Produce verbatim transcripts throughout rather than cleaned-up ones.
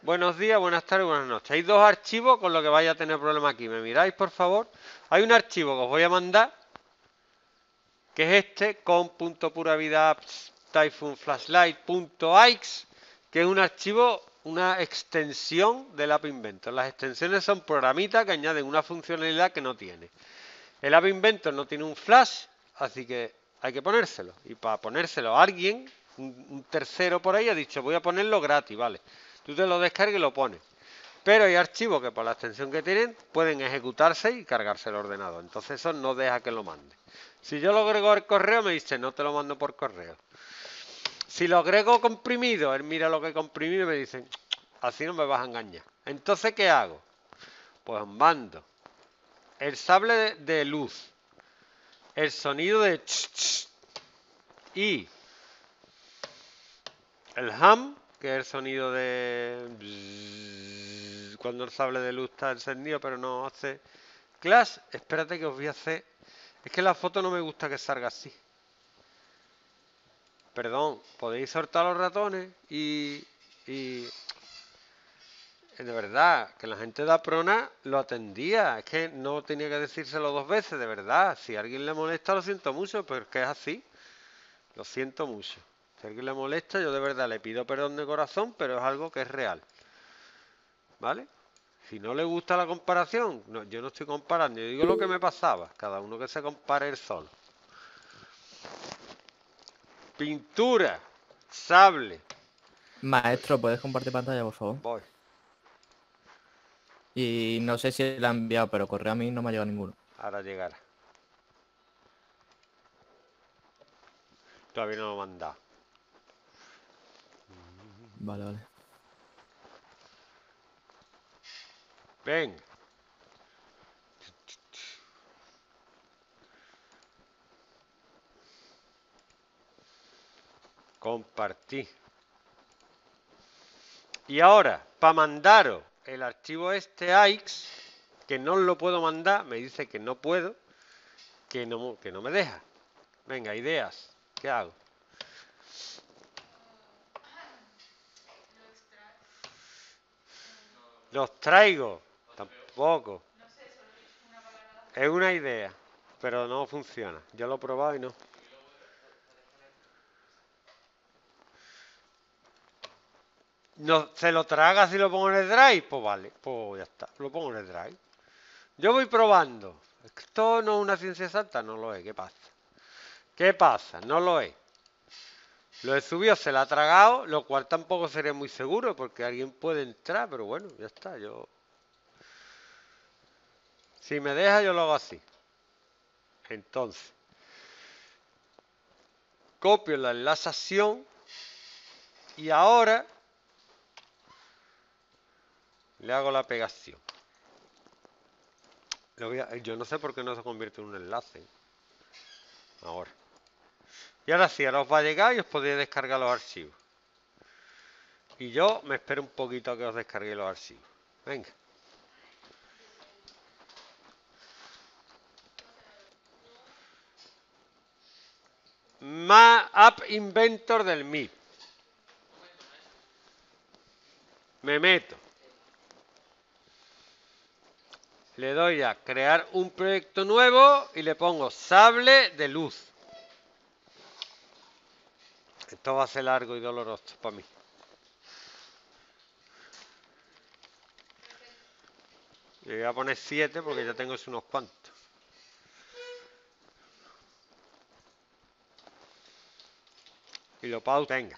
Buenos días, buenas tardes, buenas noches. Hay dos archivos con los que vaya a tener problema aquí. ¿Me miráis, por favor? Hay un archivo que os voy a mandar, que es este, com.puravidaapps typhoon flashlight.ix, que es un archivo, una extensión del App Inventor. Las extensiones son programitas que añaden una funcionalidad que no tiene. El App Inventor no tiene un flash, así que hay que ponérselo. Y para ponérselo a alguien, un, un tercero por ahí ha dicho, voy a ponerlo gratis, ¿vale? Tú te lo descargas y lo pones. Pero hay archivos que por la extensión que tienen pueden ejecutarse y cargarse el ordenador. Entonces eso no deja que lo mande. Si yo lo agrego al correo me dice no te lo mando por correo. Si lo agrego comprimido, él mira lo que he comprimido y me dice así no me vas a engañar. Entonces ¿qué hago? Pues mando el sable de, de luz, el sonido de ch, ch, y el hum, que es el sonido de bzz, cuando el sable de luz está encendido pero no hace clash. Espérate que os voy a hacer, es que la foto no me gusta que salga así. Perdón, podéis soltar los ratones y, y de verdad, que la gente de Aprona lo atendía, es que no tenía que decírselo dos veces, de verdad. Si a alguien le molesta lo siento mucho, pero es que es así, lo siento mucho. Si a alguien le molesta, yo de verdad le pido perdón de corazón, pero es algo que es real. ¿Vale? Si no le gusta la comparación, no, yo no estoy comparando, yo digo lo que me pasaba. Cada uno que se compare él solo. Pintura, sable. Maestro, ¿puedes compartir pantalla, por favor? Voy. Y no sé si la han enviado, pero correo a mí no me ha llegado ninguno. Ahora llegará. Todavía no lo he mandado. Vale, vale. Venga. Compartí. Y ahora, para mandaros el archivo este A X, que no lo puedo mandar, me dice que no puedo, que no, que no me deja. Venga, ideas. ¿Qué hago? Los traigo. Tampoco. Es una idea, pero no funciona. Yo lo he probado y no. No, ¿se lo traga si lo pongo en el drive? Pues vale, pues ya está, lo pongo en el drive. Yo voy probando. Esto no es una ciencia exacta, no lo es. ¿Qué pasa? ¿Qué pasa? No lo es. Lo he subido, se la ha tragado, lo cual tampoco sería muy seguro porque alguien puede entrar, pero bueno, ya está. Yo, si me deja, yo lo hago así. Entonces, copio la enlazación y ahora le hago la pegación. Lo voy a, yo no sé por qué no se convierte en un enlace. Ahora. Y ahora sí, ahora os va a llegar y os podéis descargar los archivos. Y yo me espero un poquito a que os descarguéis los archivos. Venga. Más App Inventor del M I P. Me meto. Le doy a crear un proyecto nuevo y le pongo sable de luz. Esto va a ser largo y doloroso para mí. Le voy a poner siete porque ya tengo unos cuantos. Y lo pauso. Venga.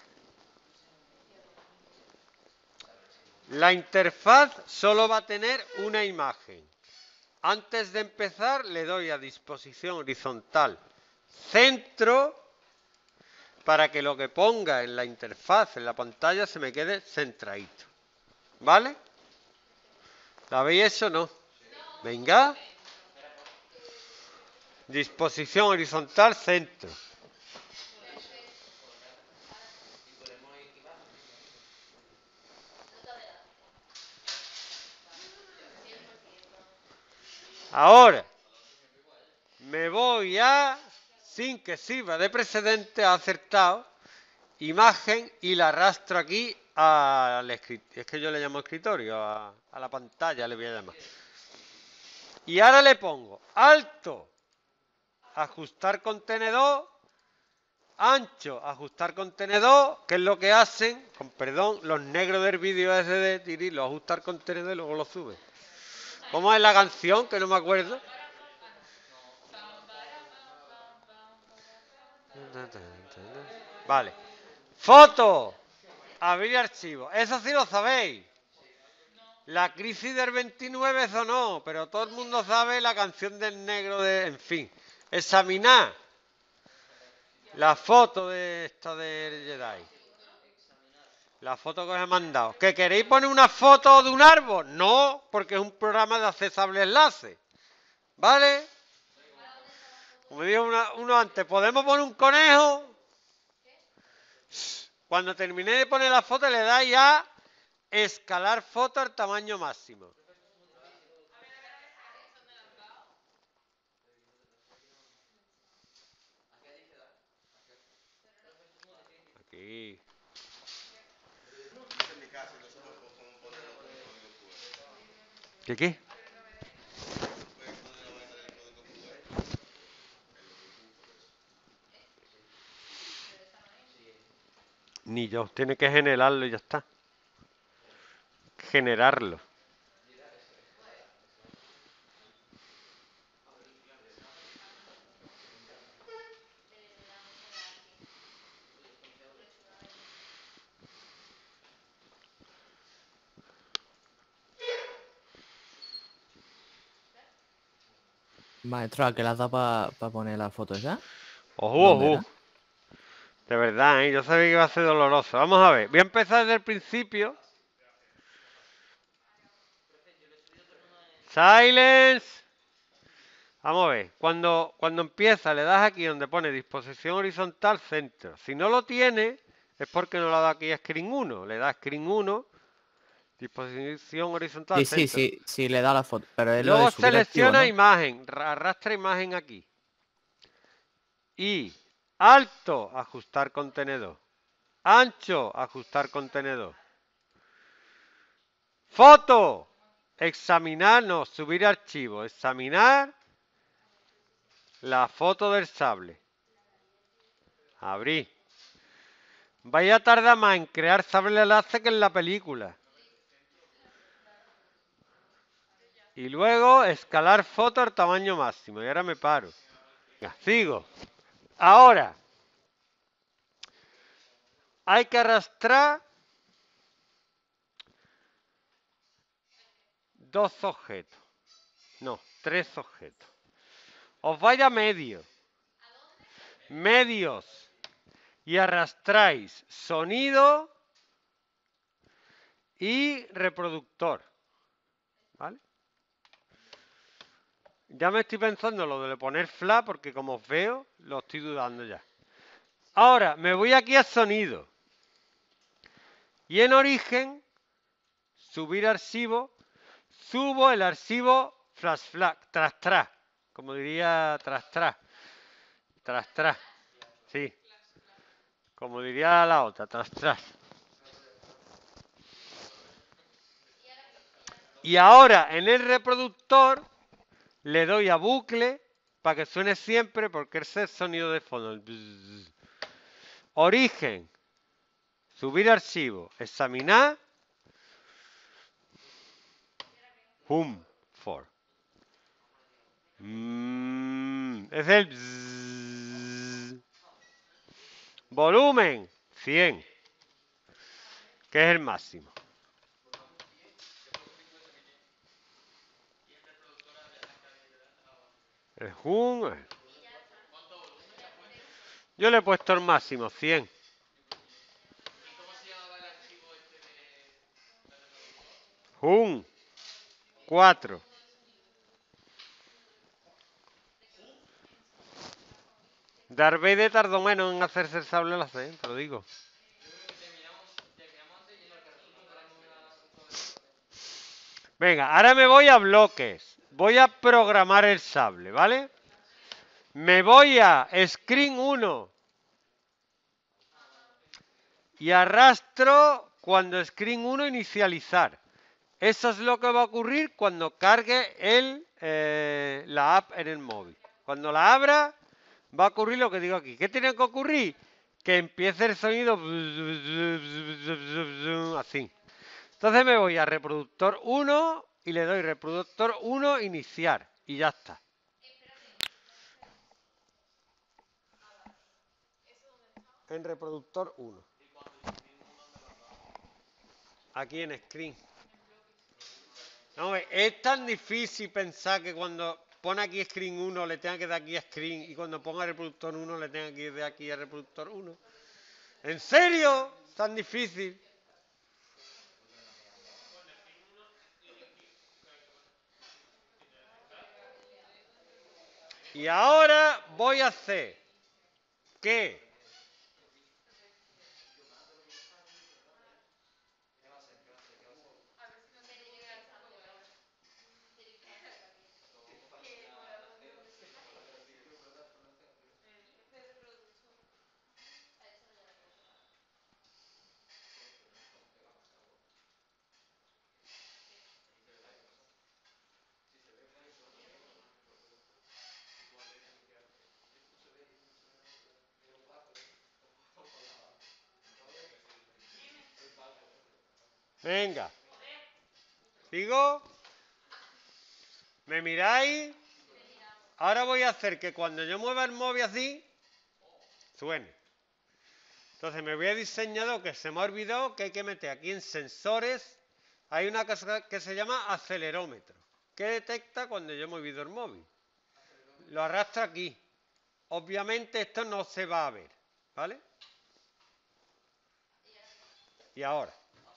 La interfaz solo va a tener una imagen. Antes de empezar le doy a disposición horizontal centro para que lo que ponga en la interfaz, en la pantalla, se me quede centradito. ¿Vale? ¿La veis eso o no? Venga. Disposición horizontal centro. Ahora me voy a, sin que sirva de precedente, ha acertado, imagen y la arrastro aquí al escritorio. Es que yo le llamo escritorio, a, a la pantalla le voy a llamar. Y ahora le pongo alto, ajustar contenedor, ancho, ajustar contenedor, que es lo que hacen, con perdón, los negros del vídeo ese de Tiri, lo ajustar contenedor y luego lo sube. ¿Cómo es la canción? Que no me acuerdo. Vale. Foto. Abrir archivo. Eso sí lo sabéis. La crisis del veintinueve, eso no, pero todo el mundo sabe la canción del negro de... En fin. Examinar. La foto de esta del Jedi. La foto que os he mandado. ¿Que queréis poner una foto de un árbol? No, porque es un programa de accesible enlace. ¿Vale? Como dijo una, uno antes, ¿podemos poner un conejo? Cuando terminé de poner la foto le dais a escalar foto al tamaño máximo. Aquí. ¿Qué qué? Ni yo, tiene que generarlo y ya está. Generarlo. Maestro, ¿a qué las da para pa poner las fotos ya? Ojo, ¿Dónde ojo. era? De verdad, ¿eh? Yo sabía que iba a ser doloroso. Vamos a ver. Voy a empezar desde el principio. Silence. Vamos a ver. Cuando, cuando empieza, le das aquí donde pone disposición horizontal centro. Si no lo tiene, es porque no le ha dado aquí a screen uno. Le da screen uno. Disposición horizontal Sí, centro. sí, sí, sí, le da la foto. Pero es lo Luego de subir selecciona archivo, ¿no? imagen. Arrastra imagen aquí. Y alto, ajustar contenedor. Ancho, ajustar contenedor. Foto. Examinar, no, subir archivo. Examinar la foto del sable. Abrir. Vaya a tardar más en crear sable enlace que en la película. Y luego escalar foto al tamaño máximo. Y ahora me paro. Venga, sigo. Ahora. Hay que arrastrar dos objetos. No, tres objetos. Os vais a medio. Medios. Y arrastráis sonido y reproductor. ¿Vale? Ya me estoy pensando lo de poner flat porque como os veo, lo estoy dudando ya. Ahora, me voy aquí a sonido. Y en origen, subir archivo, subo el archivo flash flag, tras tras, como diría tras tras, tras tras, sí, como diría la otra, tras tras. Y ahora en el reproductor le doy a bucle para que suene siempre porque ese es el sonido de fondo. El bzz. Origen, subir archivo, examinar, home for. Mm, es el bzz. Volumen, cien, que es el máximo. El hum. Yo le he puesto el máximo, cien. Hum. cuatro. Darth Vader tardó menos en hacerse el sable láser, ¿eh? Te lo digo. Venga, ahora me voy a bloques. Voy a programar el sable, ¿vale? Me voy a screen uno. Y arrastro cuando screen uno inicializar. Eso es lo que va a ocurrir cuando cargue el, eh, la app en el móvil. Cuando la abra, va a ocurrir lo que digo aquí. ¿Qué tiene que ocurrir? Que empiece el sonido así. Entonces me voy a reproductor uno y le doy reproductor uno iniciar y ya está. En reproductor uno. Aquí en screen. No, es tan difícil pensar que cuando pone aquí screen uno le tenga que dar aquí a screen y cuando ponga reproductor uno le tenga que ir de aquí a reproductor uno. ¿En serio? ¿Tan difícil? Y ahora voy a hacer que venga, ¿sigo? ¿Me miráis? Ahora voy a hacer que cuando yo mueva el móvil así, suene. Entonces me voy a diseñador que se me ha olvidado que hay que meter aquí en sensores, hay una cosa que se llama acelerómetro, que detecta cuando yo he movido el móvil. Lo arrastra aquí. Obviamente esto no se va a ver, ¿vale? Y ahora,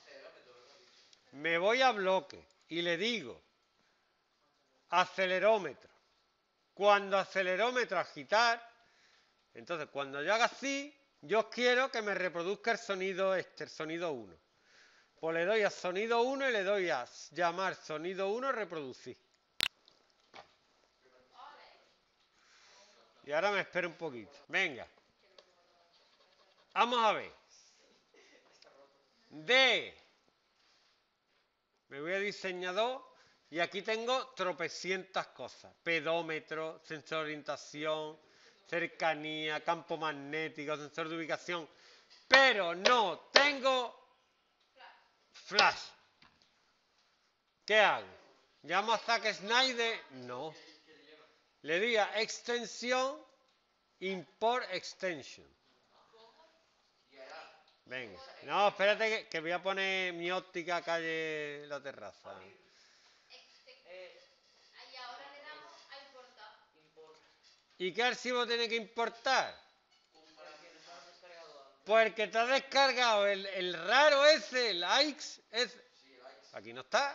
me voy a bloque y le digo acelerómetro. Cuando acelerómetro agitar, entonces cuando yo haga así, yo quiero que me reproduzca el sonido este, el sonido uno. Pues le doy a sonido uno y le doy a llamar sonido uno reproducir. Y ahora me espero un poquito. Venga. Vamos a ver. D. Me voy a diseñador y aquí tengo tropecientas cosas. Pedómetro, sensor de orientación, cercanía, campo magnético, sensor de ubicación. Pero no tengo flash. ¿Qué hago? ¿Llamo a Zack Snyder? No. Le doy a extensión, import extension. Venga. No, espérate que, que voy a poner mi óptica calle La Terraza. ¿Y qué archivo tiene que importar? Pues el que te ha descargado, el, el raro ese, el likes, es... Aquí no está.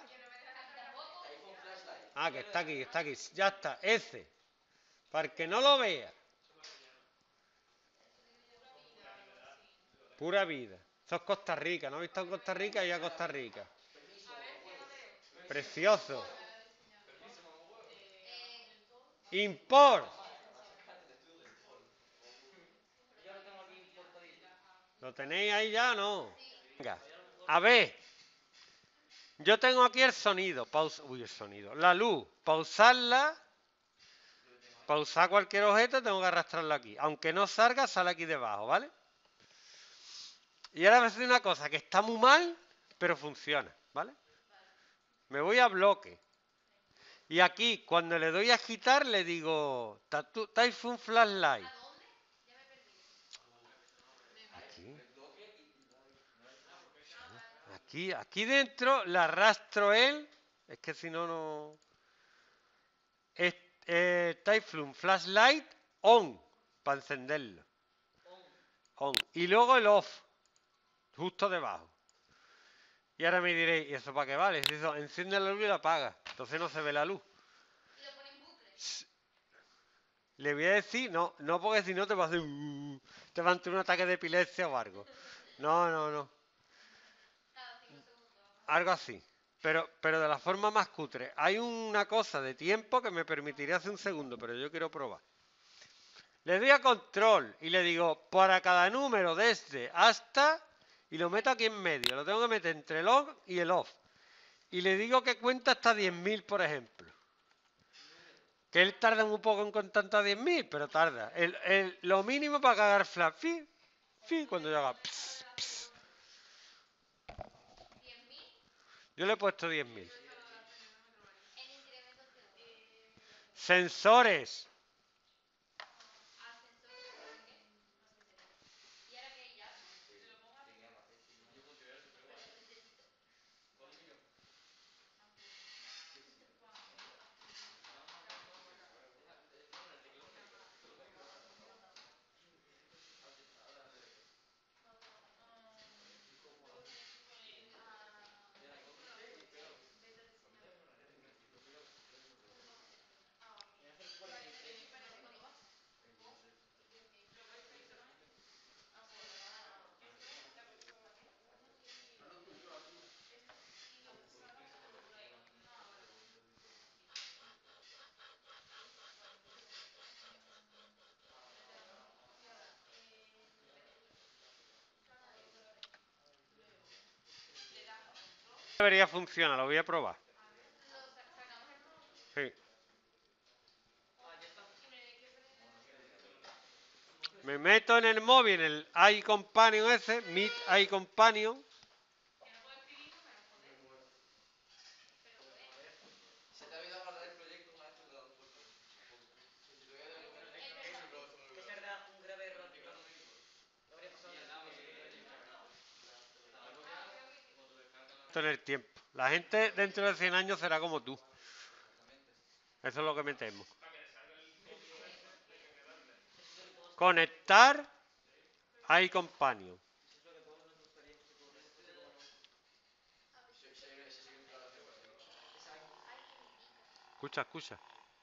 Ah, que está aquí, que está aquí. Ya está, ese. Para que no lo vea. Pura vida. Eso es Costa Rica. ¿No has visto Costa Rica? Y a Costa Rica. Precioso. Import. ¿Lo tenéis ahí ya o no? Venga. A ver. Yo tengo aquí el sonido. Pausa. Uy, el sonido. La luz. Pausarla. Pausar cualquier objeto tengo que arrastrarlo aquí. Aunque no salga, sale aquí debajo, ¿vale? Y ahora voy a hacer una cosa que está muy mal, pero funciona, ¿vale? Me voy a bloque. Y aquí, cuando le doy a agitar, le digo Typhoon Flashlight. Aquí. Aquí, aquí dentro le arrastro él. Es que si no, no... Es, eh, Typhoon Flashlight on, para encenderlo. On. Y luego el off, justo debajo. Y ahora me diréis, ¿y eso para qué vale? Si eso, enciende la luz y la apaga. Entonces no se ve la luz. ¿Y lo pone en bucle? Le voy a decir, no, no porque si no te va a hacer... Uh, te va a entrar un ataque de epilepsia o algo. No, no, no. Cada cinco segundos. Algo así. Pero, pero de la forma más cutre. Hay una cosa de tiempo que me permitiría hace un segundo, pero yo quiero probar. Le doy a control y le digo, para cada número desde hasta, y lo meto aquí en medio. Lo tengo que meter entre el on y el off. Y le digo que cuenta hasta diez mil, por ejemplo. Que él tarda un poco en contar hasta diez mil, pero tarda. El, el, lo mínimo para cagar flash. Fin, fin, cuando yo haga... Pss, pss. ¿diez mil? Yo le he puesto diez mil. En incremento segundo. Sensores. Ascensor, ¿qué? ¿Y ahora qué ya? Debería funcionar, lo voy a probar. Lo sa- sacamos el móvil. Sí. Me meto en el móvil, en el iCompanion ese, Meet iCompanion. Se te ha olvidado guardar el proyecto una vez que te lo has puesto. Que si lo voy a devolver el proyecto, luego se me olvidó. Es verdad, un grave error. Lo habría pasado. En el tiempo. La gente dentro de cien años será como tú. Eso es lo que me temo. Conectar iCompanion. Escucha, escucha.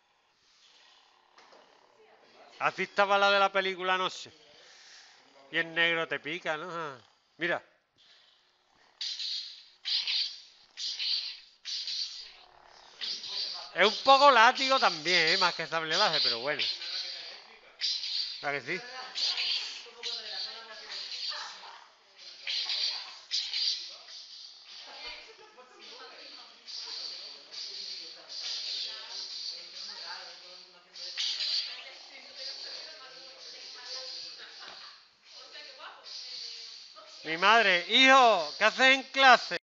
Así estaba la de la película Noche. Y el negro te pica, ¿no? Ah, mira. Es un poco látigo también, ¿eh? Más que sablelaje, pero bueno. ¿Verdad que sí? Mi madre, hijo, ¿qué haces en clase?